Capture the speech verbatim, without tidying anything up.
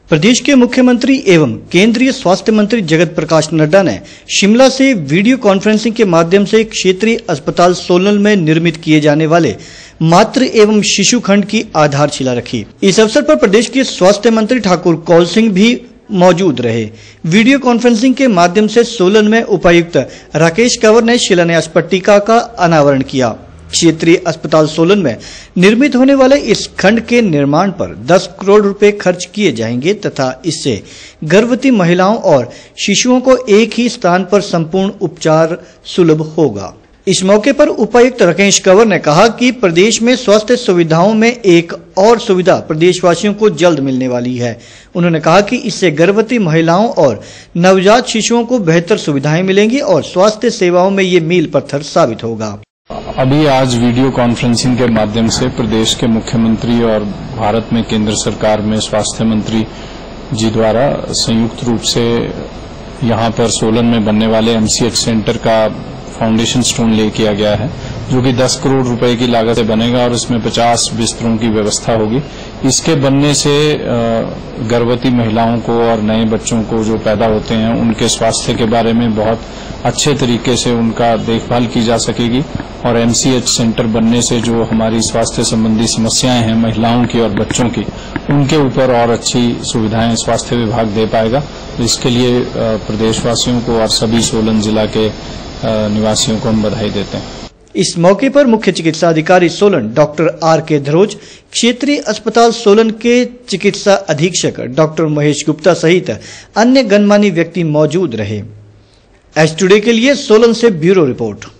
प्रदेश के मुख्यमंत्री एवं केंद्रीय स्वास्थ्य मंत्री जगत प्रकाश नड्डा ने शिमला से वीडियो कॉन्फ्रेंसिंग के माध्यम से क्षेत्रीय अस्पताल सोलन में निर्मित किए जाने वाले मातृ एवं शिशु खंड की आधारशिला रखी। इस अवसर पर प्रदेश के स्वास्थ्य मंत्री ठाकुर कौल सिंह भी मौजूद रहे। वीडियो कॉन्फ्रेंसिंग के माध्यम से सोलन में उपायुक्त राकेश कंवर ने शिलान्यास पट्टिका का अनावरण किया। क्षेत्रीय अस्पताल सोलन में निर्मित होने वाले इस खंड के निर्माण पर दस करोड़ रुपए खर्च किए जाएंगे तथा इससे गर्भवती महिलाओं और शिशुओं को एक ही स्थान पर संपूर्ण उपचार सुलभ होगा। इस मौके पर उपायुक्त राकेश कंवर ने कहा कि प्रदेश में स्वास्थ्य सुविधाओं में एक और सुविधा प्रदेशवासियों को जल्द मिलने वाली है। उन्होंने कहा कि इससे गर्भवती महिलाओं और नवजात शिशुओं को बेहतर सुविधाएं मिलेंगी और स्वास्थ्य सेवाओं में ये मील पत्थर साबित होगा। अभी आज वीडियो कॉन्फ्रेंसिंग के माध्यम से प्रदेश के मुख्यमंत्री और भारत में केंद्र सरकार में स्वास्थ्य मंत्री जी द्वारा संयुक्त रूप से यहां पर सोलन में बनने वाले एमसीएच सेंटर का फाउंडेशन स्टोन ले किया गया है, जो कि दस करोड़ रुपए की लागत से बनेगा और इसमें पचास बिस्तरों की व्यवस्था होगी। इसके बनने से गर्भवती महिलाओं को और नए बच्चों को जो पैदा होते हैं उनके स्वास्थ्य के बारे में बहुत अच्छे तरीके से उनका देखभाल की जा सकेगी और एमसीएच सेंटर बनने से जो हमारी स्वास्थ्य संबंधी समस्याएं हैं महिलाओं की और बच्चों की, उनके ऊपर और अच्छी सुविधाएं स्वास्थ्य विभाग दे पाएगा। इसके लिए प्रदेशवासियों को और सभी सोलन जिला के निवासियों को हम बधाई देते हैं। इस मौके पर मुख्य चिकित्सा अधिकारी सोलन डॉक्टर आर के धरोज, क्षेत्रीय अस्पताल सोलन के चिकित्सा अधीक्षक डॉक्टर महेश गुप्ता सहित अन्य गणमान्य व्यक्ति मौजूद रहे। एच टुडे के लिए सोलन से ब्यूरो रिपोर्ट।